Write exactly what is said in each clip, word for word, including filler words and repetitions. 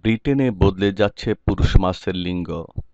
ব্রিটেনে বদলে যাচ্ছে পুরুষ মাছের লিঙ্গ।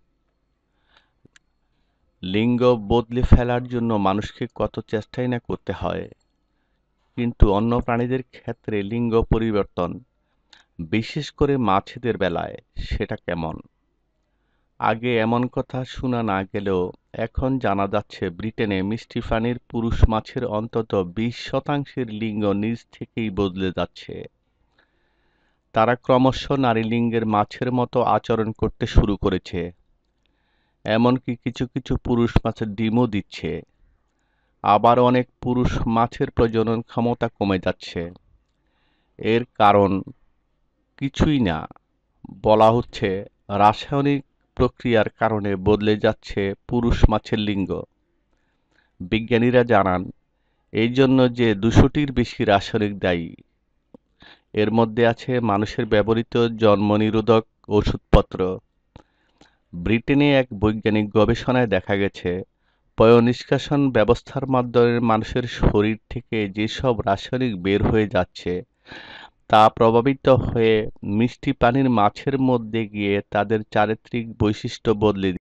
লিঙ্গ বদলে ফেলার জন্য মানুষকে কত চেষ্টাই না করতে হয়, কিন্তু অন্য প্রাণীদের ক্ষেত্রে লিঙ্গ পরিবর্তন, বিশেষ করে মাছেদের বেলায়, সেটা কেমন? আগে এমন কথা শোনা না গেলেও এখন জানা যাচ্ছে ব্রিটেনে মিষ্টি পানির পুরুষ মাছের অন্তত বিশ শতাংশের লিঙ্গ নিজ থেকেই বদলে যাচ্ছে। তারা ক্রমশ নারী লিঙ্গের মাছের মতো আচরণ করতে শুরু করেছে। এমনকি কিছু কিছু পুরুষ মাছের ডিমও দিচ্ছে। আবার অনেক পুরুষ মাছের প্রজনন ক্ষমতা কমে যাচ্ছে। এর কারণ কিছুই না, বলা হচ্ছে রাসায়নিক প্রক্রিয়ার কারণে বদলে যাচ্ছে পুরুষ মাছের লিঙ্গ। বিজ্ঞানীরা জানান, এই জন্য যে দুশোটির বেশি রাসায়নিক দায়ী। এর মধ্যে আছে মানুষের ব্যবহৃত জন্মনিরোধক ওষুধপত্র। ব্রিটেনে এক বৈজ্ঞানিক গবেষণায় দেখা গেছে, পয়ঃনিষ্কাশন ব্যবস্থার মাধ্যমে মানুষের শরীর থেকে যেসব রাসায়নিক বের হয়ে যাচ্ছে, তা প্রভাবিত হয়ে মিষ্টি পানির মাছের মধ্যে গিয়ে তাদের চারিত্রিক বৈশিষ্ট্য বদলে